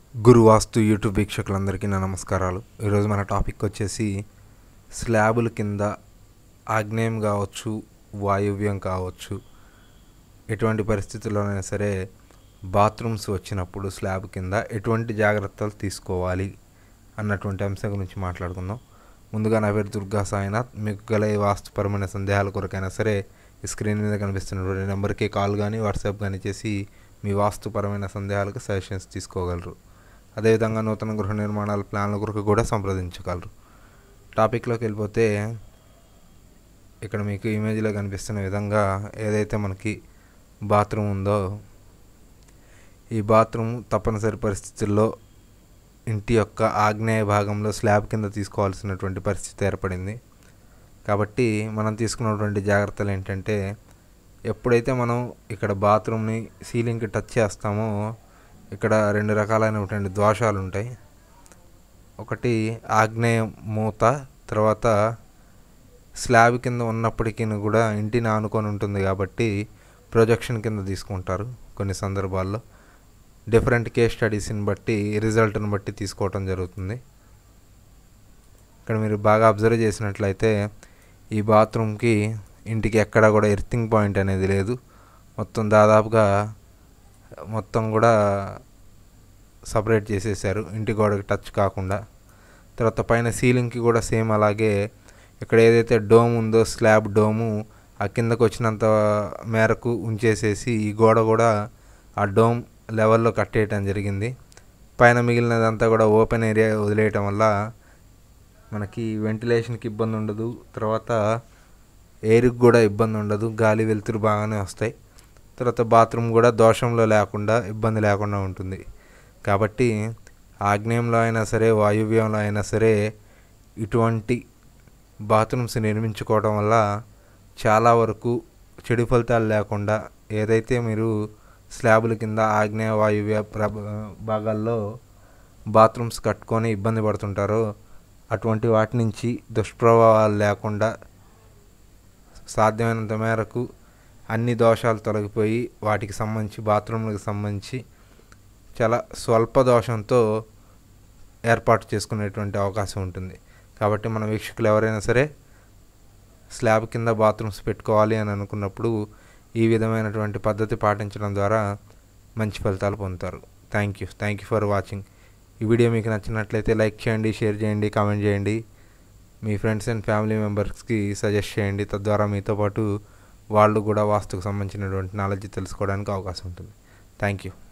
గురు వాస్తు YouTube వీక్షకులందరికీ నా నమస్కారాలు. ఈరోజు మన టాపిక్ వచ్చేసి స్లాబుల కింద ఆగ్నేయం కావచ్చు, వాయువ్యం కావచ్చు, ఎటువంటి పరిస్థితుల్లోనైనా సరే బాత్రూమ్స్ వచ్చినప్పుడు స్లాబ్ కింద ఎటువంటి జాగ్రత్తలు తీసుకోవాలి అన్నటువంటి అంశం గురించి మాట్లాడుకుందాం. ముందుగా నా పేరు దుర్గా సాయినాథ్. మీకు గల ఏ వాస్తుపరమైన సందేహాల కొరకైనా సరే ఈ స్క్రీన్ మీద కనిపిస్తున్నటువంటి నెంబర్కి కాల్ కానీ వాట్సాప్ కానీ చేసి మీ వాస్తుపరమైన సందేహాలకు సజెషన్స్ తీసుకోగలరు. అదేవిధంగా నూతన గృహ నిర్మాణాల ప్లాన్ల కొరకు కూడా సంప్రదించగలరు. టాపిక్లోకి వెళ్ళిపోతే ఇక్కడ మీకు ఇమేజ్లో కనిపిస్తున్న విధంగా ఏదైతే మనకి బాత్రూమ్ ఉందో, ఈ బాత్రూమ్ తప్పనిసరి పరిస్థితుల్లో ఇంటి యొక్క ఆగ్నేయ భాగంలో స్లాబ్ కింద తీసుకోవాల్సినటువంటి పరిస్థితి ఏర్పడింది. కాబట్టి మనం తీసుకున్నటువంటి జాగ్రత్తలు ఏంటంటే, ఎప్పుడైతే మనం ఇక్కడ బాత్రూమ్ని సీలింగ్కి టచ్ చేస్తామో ఇక్కడ రెండు రకాలైనటువంటి దోషాలు ఉంటాయి. ఒకటి ఆగ్నేయ మూత, తర్వాత స్లాబ్ కింద ఉన్నప్పటికీ కూడా ఇంటిని ఆనుకొని ఉంటుంది కాబట్టి ప్రొజెక్షన్ కింద తీసుకుంటారు. కొన్ని సందర్భాల్లో డిఫరెంట్ కేస్ స్టడీస్ని బట్టి రిజల్ట్ని బట్టి తీసుకోవటం జరుగుతుంది. ఇక్కడ మీరు బాగా అబ్జర్వ్ చేసినట్లయితే ఈ బాత్రూమ్కి ఇంటికి ఎక్కడ కూడా ఎర్తింగ్ పాయింట్ అనేది లేదు. మొత్తం కూడా సపరేట్ చేసేసారు, ఇంటి గోడకి టచ్ కాకుండా. తర్వాత పైన సీలింగ్కి కూడా సేమ్ అలాగే ఇక్కడ ఏదైతే డోమ్ ఉందో స్లాబ్ డోము ఆ కిందకు వచ్చినంత మేరకు ఉంచేసేసి ఈ గోడ కూడా ఆ డోమ్ లెవెల్లో కట్టేయటం జరిగింది. పైన మిగిలినదంతా కూడా ఓపెన్ ఏరియా వదిలేయటం వల్ల మనకి వెంటిలేషన్కి ఇబ్బంది ఉండదు, తర్వాత ఎయిర్కి కూడా ఇబ్బంది ఉండదు, గాలి వెలుతురు బాగానే వస్తాయి. తర్వాత బాత్రూమ్ కూడా దోషంలో లేకుండా ఇబ్బంది లేకుండా ఉంటుంది. కాబట్టి ఆగ్నేయంలో అయినా సరే వాయువ్యంలో అయినా సరే ఇటువంటి బాత్రూమ్స్ నిర్మించుకోవడం వల్ల చాలా వరకు చెడు ఫలితాలు లేకుండా, ఏదైతే మీరు స్లాబుల కింద ఆగ్నేయ వాయువ్య భాగాల్లో బాత్రూమ్స్ కట్టుకొని ఇబ్బంది పడుతుంటారో అటువంటి వాటి నుంచి దుష్ప్రభావాలు లేకుండా సాధ్యమైనంత మేరకు అన్ని దోషాలు తొలగిపోయి వాటికి సంబంధించి బాత్రూమ్లకు సంబంధించి చాలా స్వల్ప దోషంతో ఏర్పాటు చేసుకునేటువంటి అవకాశం ఉంటుంది. కాబట్టి మన వీక్షకులు ఎవరైనా సరే స్లాబ్ కింద బాత్రూమ్స్ పెట్టుకోవాలి అని అనుకున్నప్పుడు ఈ విధమైనటువంటి పద్ధతి పాటించడం ద్వారా మంచి ఫలితాలు పొందుతారు. Thank you for watching. ఈ వీడియో మీకు నచ్చినట్లయితే లైక్ చేయండి, షేర్ చేయండి, కామెంట్ చేయండి. మీ ఫ్రెండ్స్ అండ్ ఫ్యామిలీ మెంబర్స్కి సజెస్ట్ చేయండి. తద్వారా మీతో పాటు వాళ్ళు కూడా వాస్తుకు సంబంధించినటువంటి నాలెడ్జ్ తెలుసుకోవడానికి అవకాశం ఉంటుంది. Thank you.